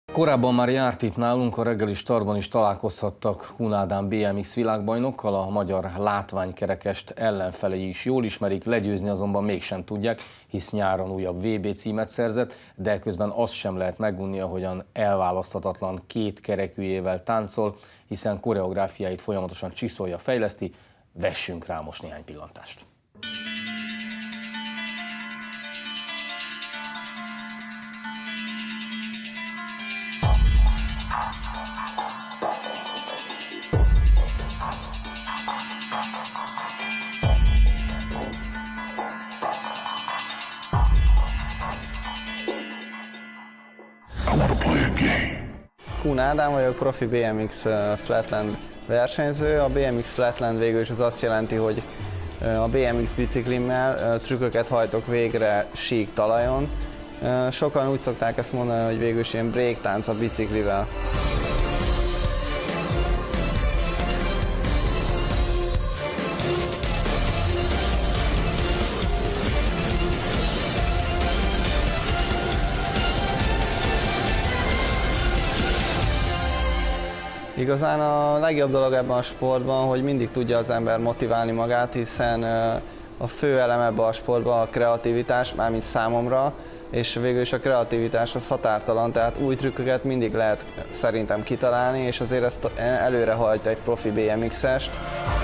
Korábban már járt itt nálunk, a reggeli startban is találkozhattak Kun Ádám BMX világbajnokkal, a magyar látványkerekest ellenfelei is jól ismerik, legyőzni azonban mégsem tudják, hisz nyáron újabb VB címet szerzett, de közben azt sem lehet megunni, ahogyan elválaszthatatlan két kerekűjével táncol, hiszen koreográfiáit folyamatosan csiszolja, fejleszti. Vessünk rá most néhány pillantást. Kun Ádám vagyok, profi BMX Flatland versenyző. A BMX Flatland végül is az azt jelenti, hogy a BMX biciklimmel trükköket hajtok végre sík talajon. Sokan úgy szokták ezt mondani, hogy végül is ilyen breaktánc a biciklivel. Igazán a legjobb dolog ebben a sportban, hogy mindig tudja az ember motiválni magát, hiszen a fő elem ebben a sportban a kreativitás, mármint számomra, és végül is a kreativitás az határtalan, tehát új trükköket mindig lehet szerintem kitalálni, és azért ezt előrehajt egy profi BMX-est.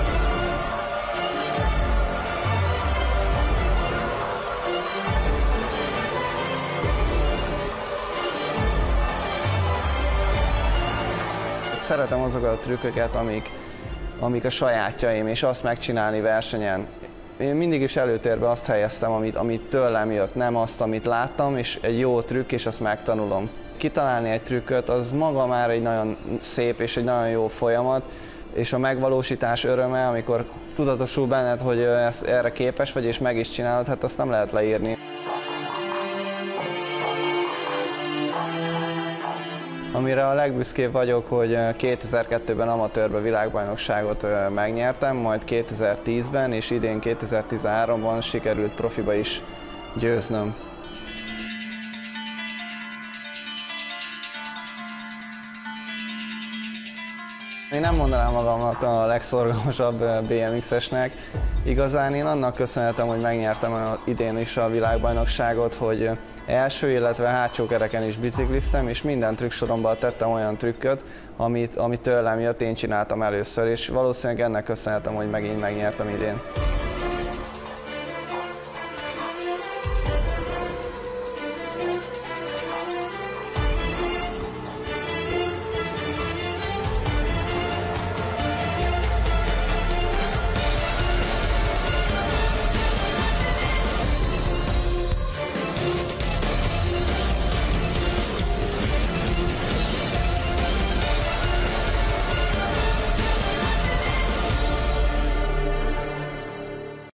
Szeretem azokat a trükköket, amik a sajátjaim, és azt megcsinálni versenyen. Én mindig is előtérbe azt helyeztem, amit tőlem jött, nem azt, amit láttam, és egy jó trükk, és azt megtanulom. Kitalálni egy trükköt, az maga már egy nagyon szép és egy nagyon jó folyamat, és a megvalósítás öröme, amikor tudatosul benned, hogy erre képes vagy, és meg is csinálod, hát azt nem lehet leírni. Amire a legbüszkébb vagyok, hogy 2002-ben amatőrben világbajnokságot megnyertem, majd 2010-ben és idén 2013-ban sikerült profiba is győznöm. Én nem mondanám magamat a legszorgalmasabb BMX-esnek. Igazán én annak köszönhetem, hogy megnyertem idén is a világbajnokságot, hogy első, illetve hátsó kereken is bicikliztem, és minden trükksoromban tettem olyan trükköt, amit tőlem jött, én csináltam először, és valószínűleg ennek köszönhetem, hogy megint megnyertem idén.